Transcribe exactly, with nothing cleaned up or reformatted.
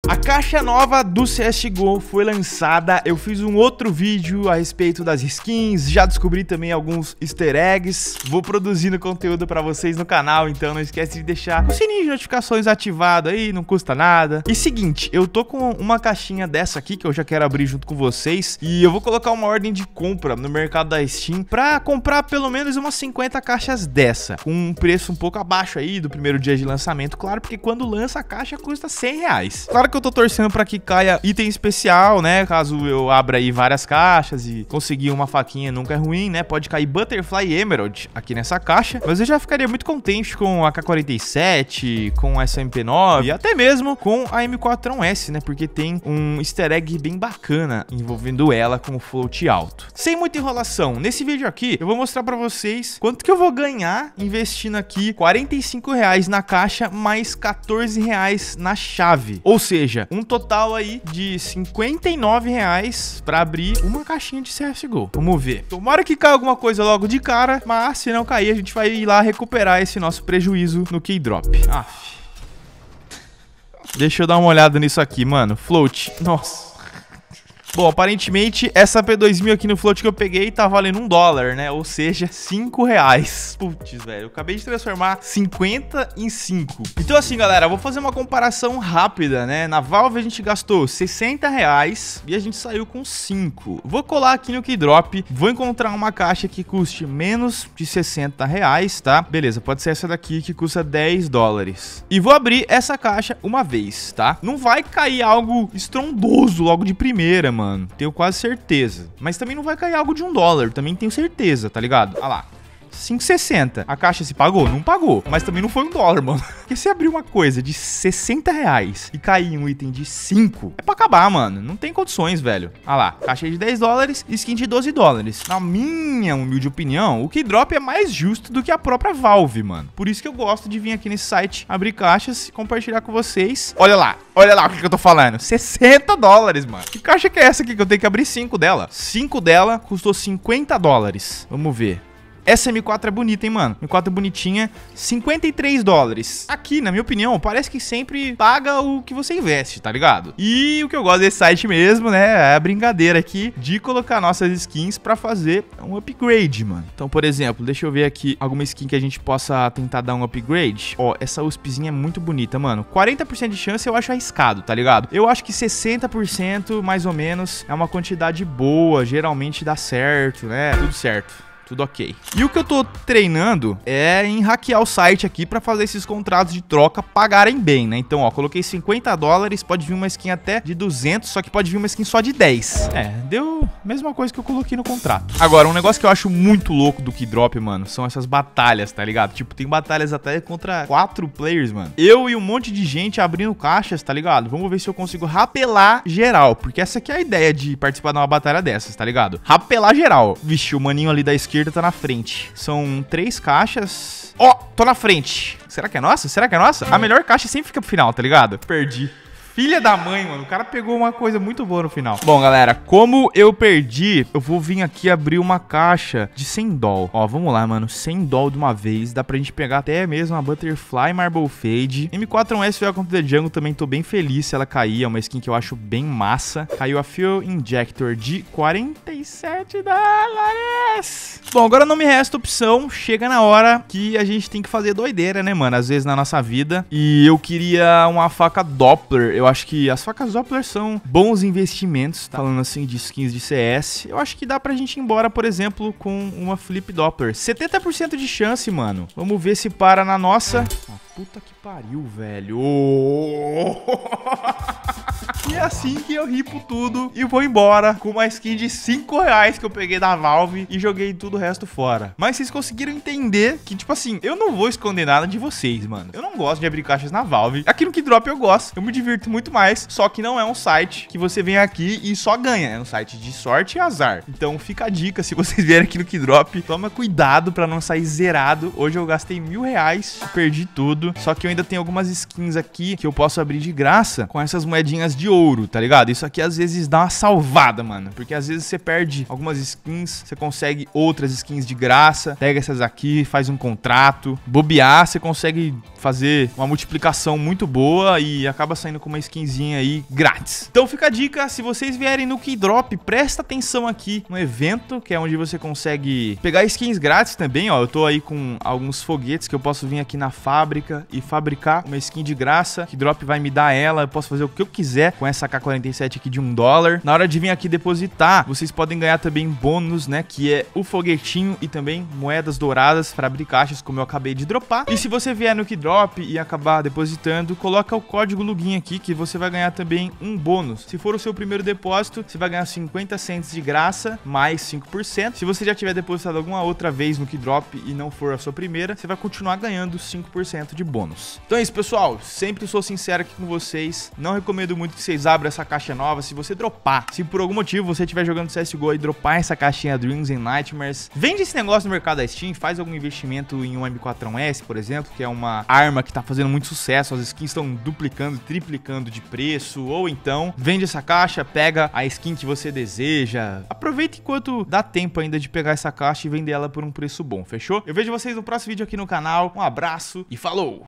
A caixa nova do C S G O foi lançada, eu fiz um outro vídeo a respeito das skins, já descobri também alguns easter eggs, vou produzindo conteúdo pra vocês no canal, então não esquece de deixar o sininho de notificações ativado aí, não custa nada. E seguinte, eu tô com uma caixinha dessa aqui que eu já quero abrir junto com vocês e eu vou colocar uma ordem de compra no mercado da Steam pra comprar pelo menos umas cinquenta caixas dessa, com um preço um pouco abaixo aí do primeiro dia de lançamento, claro, porque quando lança a caixa custa cem reais. Claro que eu tô torcendo pra que caia item especial, né? Caso eu abra aí várias caixas e conseguir uma faquinha nunca é ruim, né? Pode cair Butterfly Emerald aqui nessa caixa. Mas eu já ficaria muito contente com a K quarenta e sete, com essa M P nove e até mesmo com a M quatro S, né? Porque tem um easter egg bem bacana envolvendo ela com o float alto. Sem muita enrolação, nesse vídeo aqui eu vou mostrar pra vocês quanto que eu vou ganhar investindo aqui quarenta e cinco reais na caixa mais quatorze reais na chave. Ou seja, um total aí de cinquenta e nove reais pra abrir uma caixinha de C S G O. Vamos ver. Tomara que caia alguma coisa logo de cara, mas se não cair, a gente vai ir lá recuperar esse nosso prejuízo no Keydrop. Aff. Deixa eu dar uma olhada nisso aqui, mano. Float. Nossa. Bom, aparentemente essa P dois mil aqui no float que eu peguei tá valendo um dólar, né? Ou seja, cinco reais. Putz, velho, eu acabei de transformar cinquenta em cinco. Então assim, galera, eu vou fazer uma comparação rápida, né? Na Valve a gente gastou sessenta reais e a gente saiu com cinco. Vou colar aqui no Keydrop, vou encontrar uma caixa que custe menos de sessenta reais, tá? Beleza, pode ser essa daqui que custa dez dólares. E vou abrir essa caixa uma vez, tá? Não vai cair algo estrondoso logo de primeira, mano. Mano, tenho quase certeza. Mas também não vai cair algo de um dólar. Também tenho certeza, tá ligado? Olha lá. cinco e sessenta. A caixa se pagou? Não pagou. Mas também não foi um dólar, mano. Porque se abrir uma coisa de sessenta reais e cair um item de cinco, é pra acabar, mano. Não tem condições, velho. Olha lá. Caixa de dez dólares e skin de doze dólares. Na minha humilde opinião, o Keydrop é mais justo do que a própria Valve, mano. Por isso que eu gosto de vir aqui nesse site, abrir caixas e compartilhar com vocês. Olha lá. Olha lá o que eu tô falando. sessenta dólares, mano. Que caixa que é essa aqui que eu tenho que abrir cinco dela? cinco dela custou cinquenta dólares. Vamos ver. Essa M quatro é bonita, hein, mano? M quatro é bonitinha. cinquenta e três dólares. Aqui, na minha opinião, parece que sempre paga o que você investe, tá ligado? E o que eu gosto desse site mesmo, né, é a brincadeira aqui de colocar nossas skins pra fazer um upgrade, mano. Então, por exemplo, deixa eu ver aqui alguma skin que a gente possa tentar dar um upgrade. Ó, essa USPzinha é muito bonita, mano. quarenta por cento de chance eu acho arriscado, tá ligado? Eu acho que sessenta por cento, mais ou menos, é uma quantidade boa. Geralmente dá certo, né? Tudo certo. Tudo ok. E o que eu tô treinando é em hackear o site aqui pra fazer esses contratos de troca pagarem bem, né? Então, ó, coloquei cinquenta dólares, pode vir uma skin até de duzentos, só que pode vir uma skin só de dez. É, deu a mesma coisa que eu coloquei no contrato. Agora, um negócio que eu acho muito louco do Keydrop, mano, são essas batalhas, tá ligado? Tipo, tem batalhas até contra quatro players, mano. Eu e um monte de gente abrindo caixas, tá ligado? Vamos ver se eu consigo rapelar geral, porque essa aqui é a ideia de participar de uma batalha dessas, tá ligado? Rapelar geral. Vixe, o maninho ali da esquerda tá na frente. São três caixas. Ó, oh, tô na frente. Será que é nossa? Será que é nossa? A melhor caixa sempre fica pro final, tá ligado? Perdi. Filha da mãe, mano. O cara pegou uma coisa muito boa no final. Bom, galera, como eu perdi, eu vou vir aqui abrir uma caixa de cem doll. Ó, vamos lá, mano. cem doll de uma vez. Dá pra gente pegar até mesmo a Butterfly Marble Fade. M quatro S Welcome to the Jungle também tô bem feliz se ela cair. É uma skin que eu acho bem massa. Caiu a Fuel Injector de quarenta e sete dólares. Bom, agora não me resta opção. Chega na hora que a gente tem que fazer doideira, né, mano? Às vezes na nossa vida. E eu queria uma faca Doppler. Eu acho que as facas Doppler são bons investimentos, tá? Falando assim de skins de C S. Eu acho que dá pra gente ir embora, por exemplo, com uma Flip Doppler. setenta por cento de chance, mano. Vamos ver se para na nossa. Ah, puta que pariu, velho. E é assim que eu ripo tudo e vou embora com uma skin de cinco reais que eu peguei da Valve e joguei tudo o resto fora. Mas vocês conseguiram entender que, tipo assim, eu não vou esconder nada de vocês, mano. Eu não gosto de abrir caixas na Valve. Aqui no Keydrop eu gosto, eu me divirto muito mais, só que não é um site que você vem aqui e só ganha. É um site de sorte e azar. Então fica a dica, se vocês vierem aqui no Keydrop, toma cuidado pra não sair zerado. Hoje eu gastei mil reais, perdi tudo. Só que eu ainda tenho algumas skins aqui que eu posso abrir de graça com essas moedinhas de ouro ouro, tá ligado? Isso aqui às vezes dá uma salvada, mano, porque às vezes você perde algumas skins, você consegue outras skins de graça, pega essas aqui, faz um contrato, bobear, você consegue fazer uma multiplicação muito boa e acaba saindo com uma skinzinha aí grátis. Então fica a dica, se vocês vierem no Keydrop, presta atenção aqui no evento, que é onde você consegue pegar skins grátis também, ó. Eu tô aí com alguns foguetes que eu posso vir aqui na fábrica e fabricar uma skin de graça. Keydrop vai me dar ela, eu posso fazer o que eu quiser com essa K quarenta e sete aqui de um dólar. Na hora de vir aqui depositar, vocês podem ganhar também bônus, né, que é o foguetinho e também moedas douradas para abrir caixas, como eu acabei de dropar. E se você vier no Keydrop e acabar depositando, coloca o código login aqui que você vai ganhar também um bônus. Se for o seu primeiro depósito, você vai ganhar cinquenta cents de graça, mais cinco por cento. Se você já tiver depositado alguma outra vez no Keydrop e não for a sua primeira, você vai continuar ganhando cinco por cento de bônus. Então é isso, pessoal. Sempre sou sincero aqui com vocês. Não recomendo muito que vocês abram essa caixa nova. Se você dropar, se por algum motivo você estiver jogando C S G O e dropar essa caixinha Dreams and Nightmares, vende esse negócio no mercado da Steam, faz algum investimento em um M quatro S, por exemplo, que é uma arma que tá fazendo muito sucesso. As skins estão duplicando, triplicando de preço. Ou então, vende essa caixa, pega a skin que você deseja. Aproveita enquanto dá tempo ainda de pegar essa caixa e vender ela por um preço bom, fechou? Eu vejo vocês no próximo vídeo aqui no canal. Um abraço e falou!